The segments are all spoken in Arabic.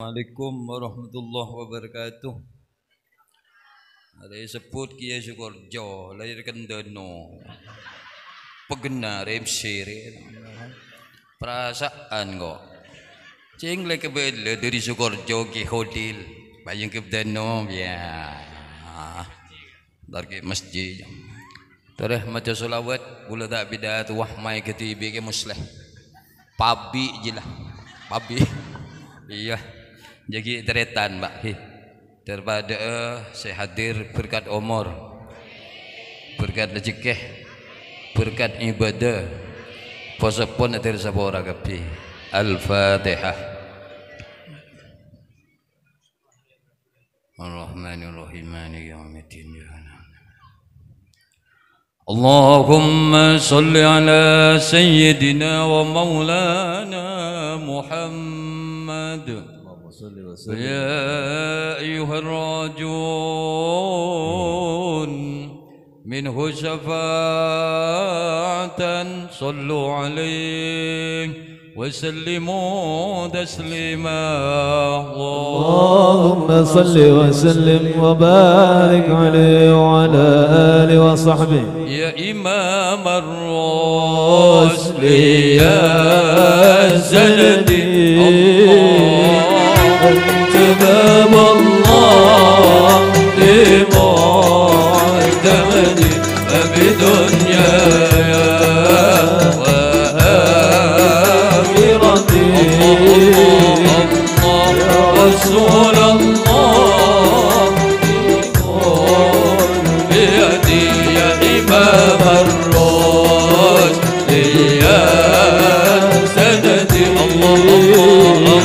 Assalamualaikum warahmatullahi wabarakatuh. Ada sebut Kiai Sukorjo lahir Kendeno. Pegenar MC perasaan kok. Cing le kebele dari Sukorjo ke hotel. Bayang Kendeno ya. Dari masjid. Terus maca solawat bula tak bidat wah mai ketibi ke musleh. Pabi jelah. Pabi. Iya. Jadi teretan Mbak daripada saya hadir berkat umur, berkat rezeki, berkat ibadah posapun atir sabora kapi. Al-Fatihah. Ar-Rahmanir-Rahim Maliki Yaumiddin. Allahumma salli ala sayyidina wa maulana Muhammad. يا أيها الراجون منه شفاعة صلوا عليه وسلموا تسليما اللهم صل وسلم وبارك عليه وعلى آله وصحبه يا إمام الرسل يا سندي تمام الله لمعتمدي فبدنياي وآخرتي يا رسول الله بيدي يا إمام الرشد يا سندي الله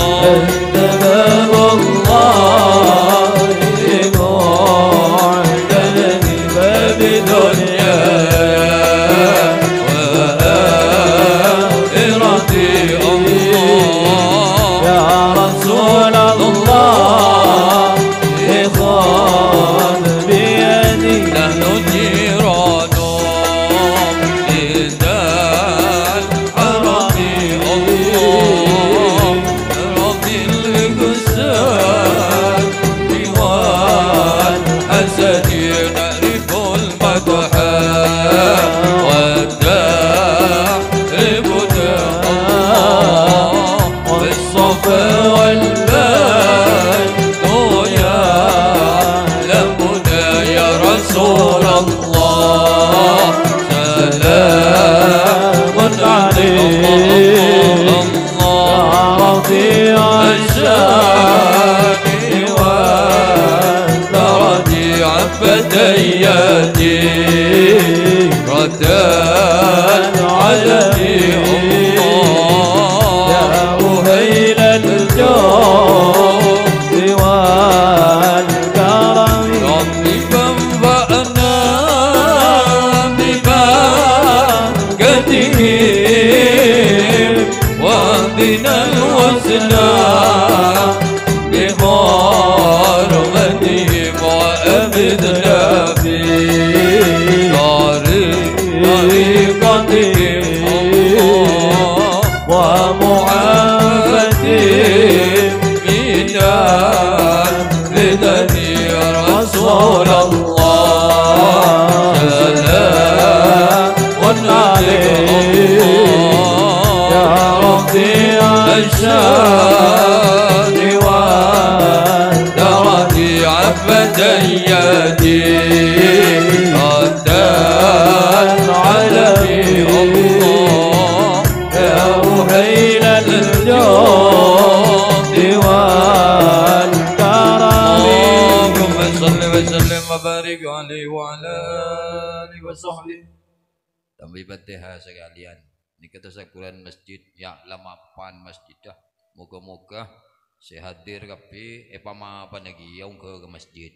Fatihah sekalian. Ini kita sakuran masjid ya lamapan masjidah. Moga-moga saya hadir kapi pama apa lagi yang ke masjid.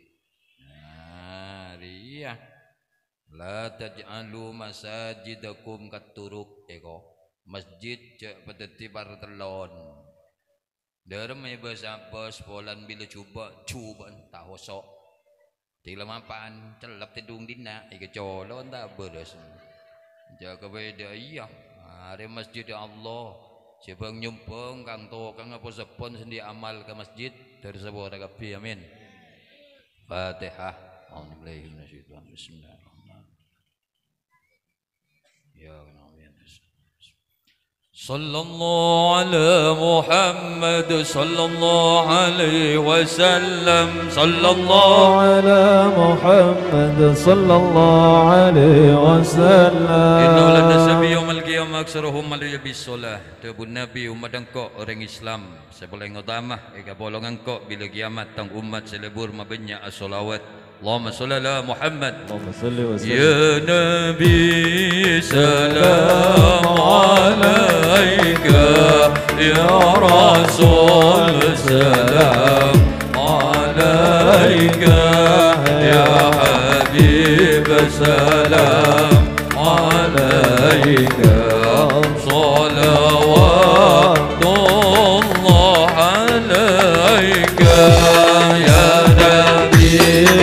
Nah, iya. La taj'alu masajidakum katuruk eko. Masjid cek pedeti partelon. Dalam may basabas polan bila cuba tak hosok. Di lamapan celap tidung dina ika colon tak beres. Jaga beda iya. Hari masjid Allah Coba nyumpeng kang tua kang apa sepon sendi amal ke masjid dari sebuah rakapi amin. Fatihah. Bismillahirrahmanirrahim. Ya Allah. صلى الله على محمد صلى الله عليه وسلم صلى الله على محمد صلى الله عليه وسلم إنه لنسبي يوم القيامة أكثرهم علي بالصلاة Tebun Nabi umat engkau orang Islam sebelah utama ika bolong engkau bila kiamat tang umat selebur mabanyak as-salawat اللهم صل على محمد اللهم صل وسلم يا نبي سلام عليك يا رسول سلام عليك يا حبيب سلام عليك صلوات الله عليك يا نبي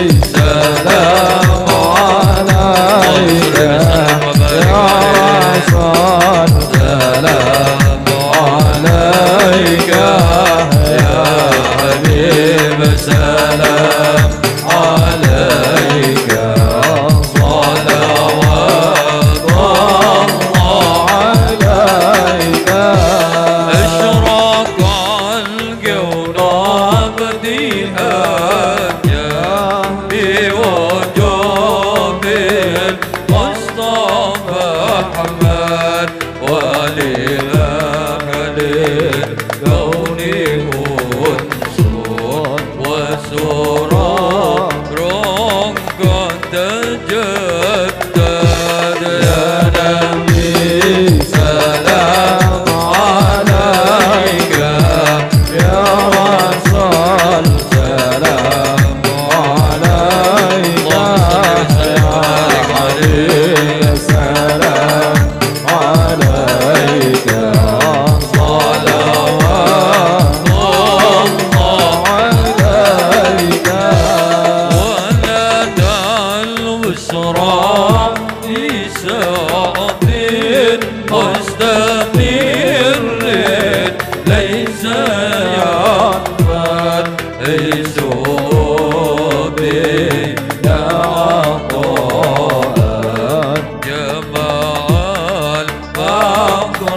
سلام عليك يا رسول سلام عليك يا حبيب سلام عليك صلوات الله عليك أشرق الكون بديها بوجوب المصطفى أحمد ولله للكون أنصر وسرور قد تجدد يا نبي سلام عليك يا رسول سلام عليك سلام عليك صلوات الله عليك ولدى البشرى في ساعة مستمر ليس يعفر يسوع بنا عطاء جمال فقر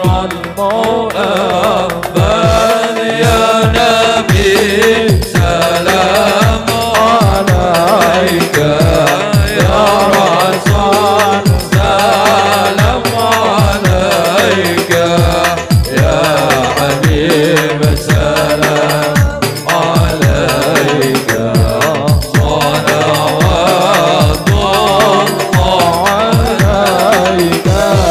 المؤبد يا نبي سلام عليك يا رسول سلام عليك يا حبيب سلام عليك صلوات الله عليك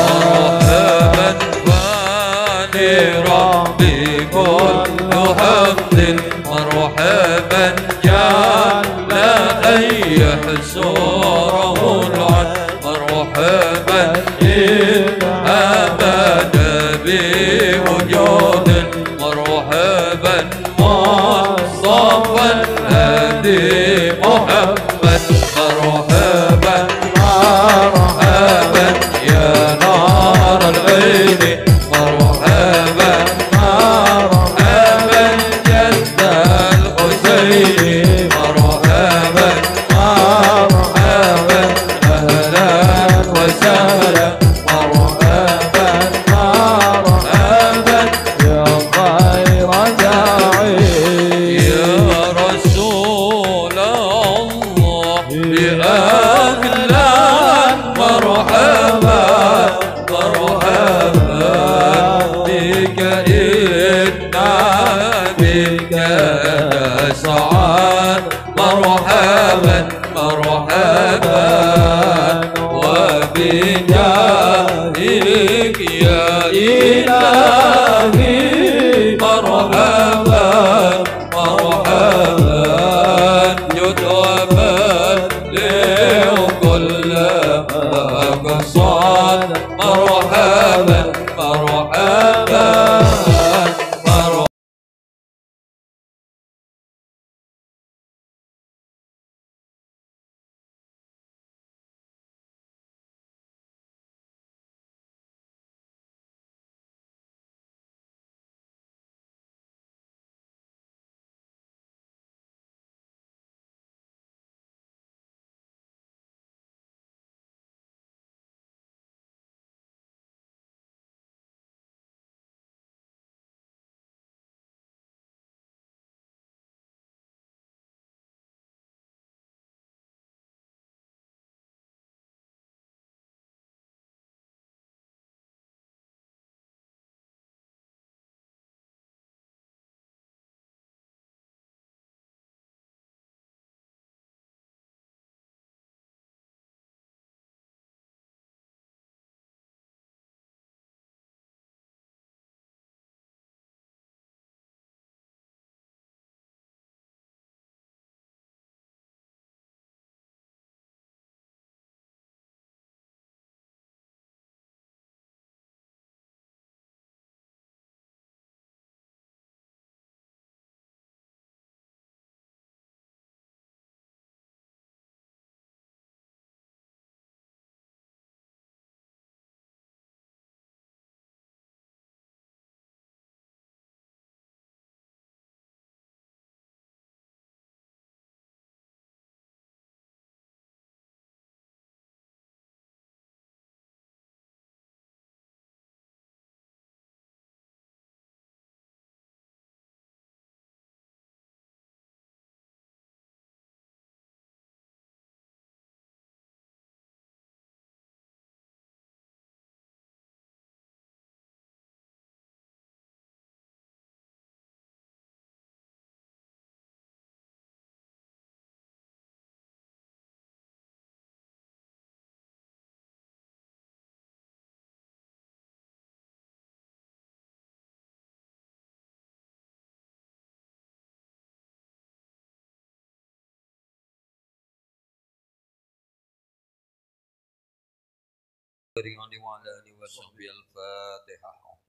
مرحبا بكل حمد مرحبا جل أن يحصره العد مرحبا أبد بوجود مرحبا مصطفى الهادي محمد مرحبا مرحبا يا نار العين مرحبا مرحبا جد الحسين مرحبا مرحبا أهلا وسهلا مرحبا مرحبا يا خير داعي يا رسول الله يا أهلا مرحبا مرحبا بك إنا بك نسعد مرحبا مرحبا وبجاهك يا إلهي مرحبا مرحبا جد وبدل كل مقصد مرحبا مرحبا وعلى آله وصحبه الفاتحة